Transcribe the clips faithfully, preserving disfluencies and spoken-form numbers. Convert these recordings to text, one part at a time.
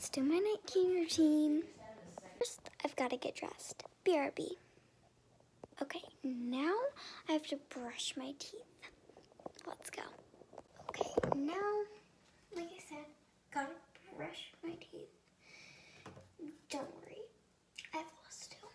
let's do my nighttime routine. First, I've got to get dressed. B R B. Okay, now I have to brush my teeth. Let's go. Okay, now, like I said, gotta brush my teeth. Don't worry, I have lost two.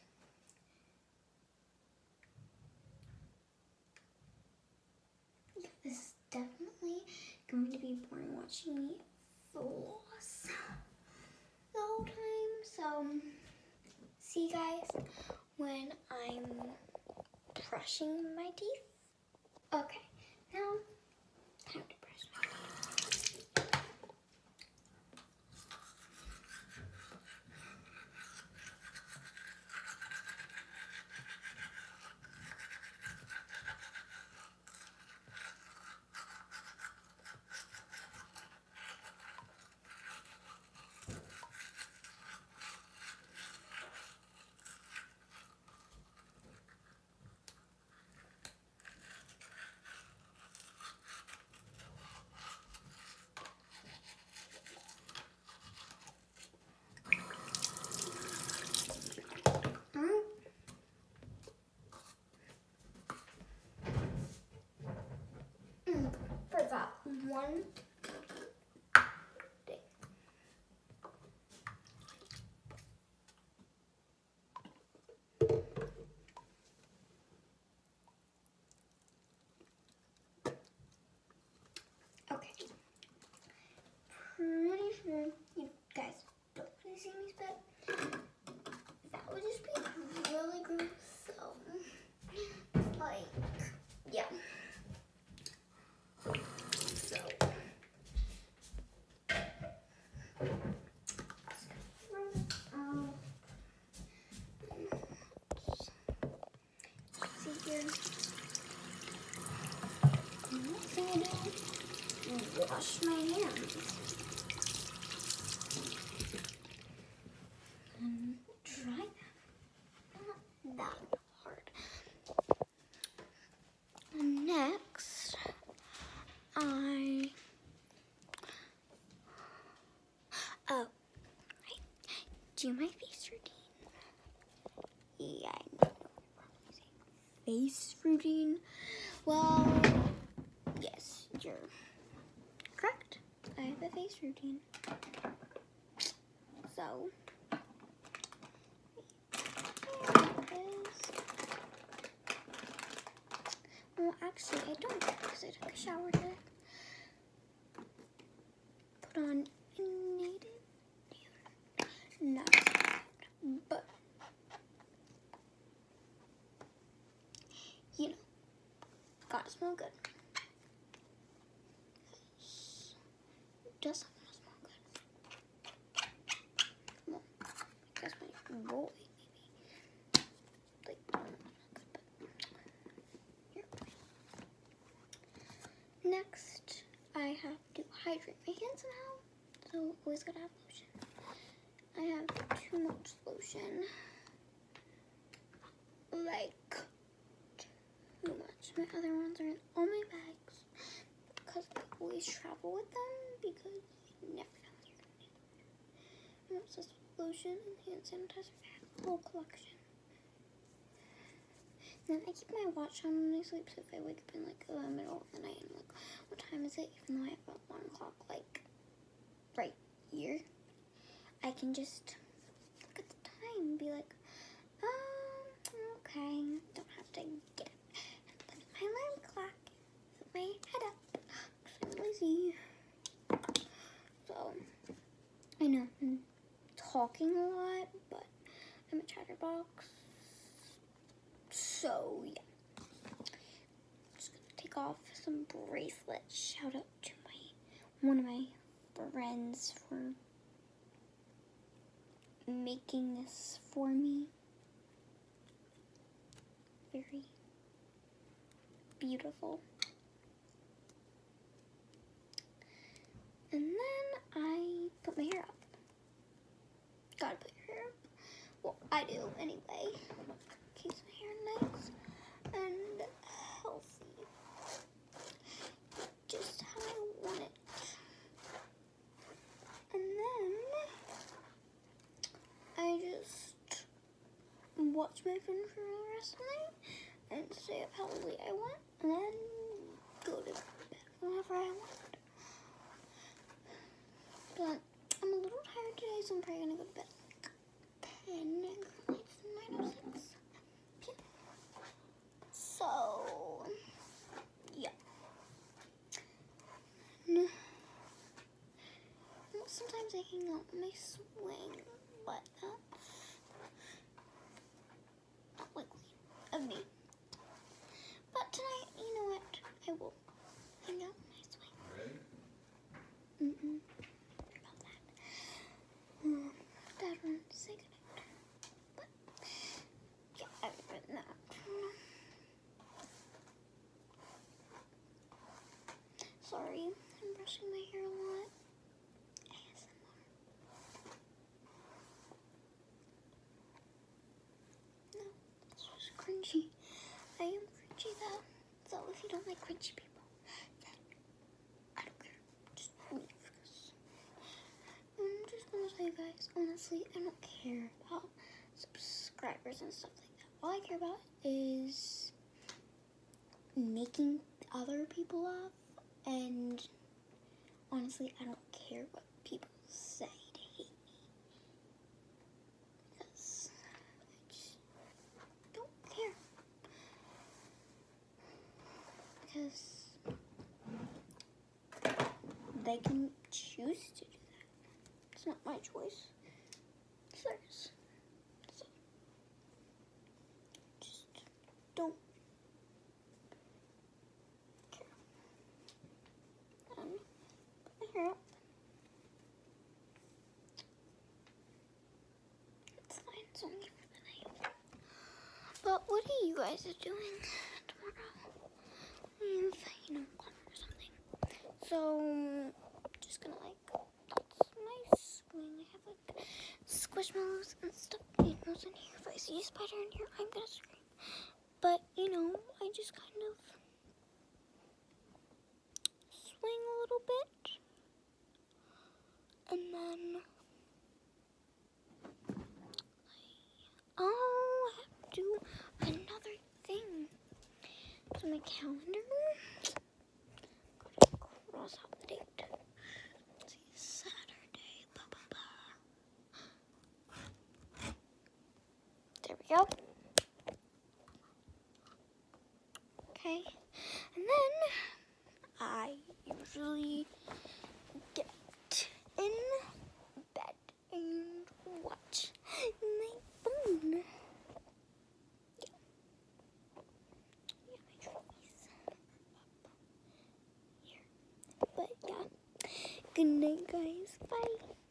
Yeah, this is definitely going to be boring watching me floss the whole time. So, see you guys when I'm brushing my teeth. Okay, now time to brush my teeth. Forgot one thing. Okay. Pretty sure you guys don't want to see me spit. That would just be really gross. So, like, yeah. So, um, see here. Next thing I do, wash my hands. And dry them. Not that hard. And next, I, oh, right, do my face routine. Yeah, I know, face routine. Well, yes, you're correct. I have a face routine. So, here it is. Well, actually, I don't because I took a shower today. Put on a native deodorant. Not so bad, but you know, gotta smell good. It does not smell good. Well, I guess my boy maybe like don't smell good, but here. Next, I have to hydrate my hands somehow. So always gotta have lotion. I have too much lotion. Like too much. My other ones are in all my bags because I always travel with them because you never know what you're gonna do. I'm obsessed with lotion and hand sanitizer. I have a whole collection. And then I keep my watch on when I sleep, so if I wake up in like the middle of the night and like, what time is it? Even though I have an alarm clock like right here, I can just look at the time and be like, um, okay, don't have to get up and look at my alarm clock and put my head up because I'm lazy. So, I know I'm talking a lot, but I'm a chatterbox. So, yeah. I'm just gonna take off some bracelets. Shout out to my one of my friends for making this for me. Very beautiful. And then I put my hair up. Gotta put your hair up. Well, I do anyway. Keeps my hair nice and healthy. Just how I want it. And then watch my phone for the rest of the night and stay up how late I want, and then go to bed whenever I want. But I'm a little tired today, so I'm probably gonna go to bed at like ten, and currently it's nine oh six p m So, yeah. No. Sometimes I hang out on my swing, but that's not likely of me. But tonight, you know what? I will hang out on my swing. Mm-mm. About that. Um, Dad wanted to say goodnight. But, yeah, I've written that. Sorry, I'm brushing my hair a lot. A S M R. No, that's just cringy. I am cringy though. So if you don't like cringy people, then I don't care. Just leave. I'm just gonna tell you guys, honestly, I don't care about subscribers and stuff like that. All I care about is making other people laugh, and honestly, I don't care what people say to hate me, because I just don't care, because they can choose to do that. It's not my choice, it's theirs. So, just don't care. Um, put my hair up. It's fine, it's only for the night. But what are you guys doing tomorrow? If, you know, or something. So, just gonna like, that's my swing. I have like squishmallows and stuffed animals in here. If I see a spider in here, I'm gonna scream. But, you know, I just kind of swing a little bit. And then, I, oh, I have to do another thing. So my calendar, gotta cross out the date. Let's see, Saturday, blah, blah, blah. There we go. Okay, and then I usually get in bed and watch my phone. Yeah, yeah, my trees are up here. But yeah, good night, guys. Bye.